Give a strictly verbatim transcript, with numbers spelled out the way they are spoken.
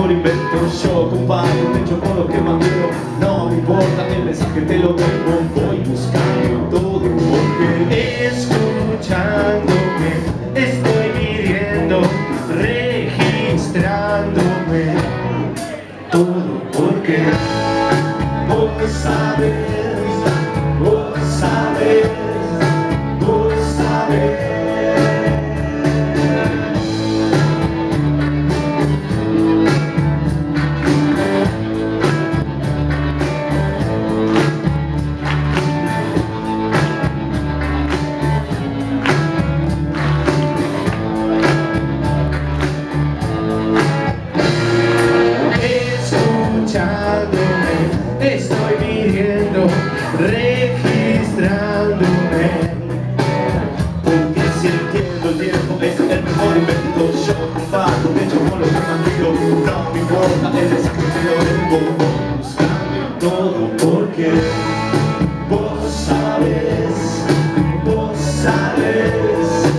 mejor invento. Yo comparto, te echo con lo que más quiero. No me importa el mensaje, te lo tengo. Voy buscando todo porque escuchándome estoy viviendo, registrándome. Todo porque vos sabes, vos sabes, vos sabes. Estoy viviendo, registrándome. Porque si entiendo el tiempo es el mejor invento. Yo comparto, de hecho con lo que más quiero. No me importa el mensaje que lo tengo. Buscando todo porque vos sabes, vos sabes.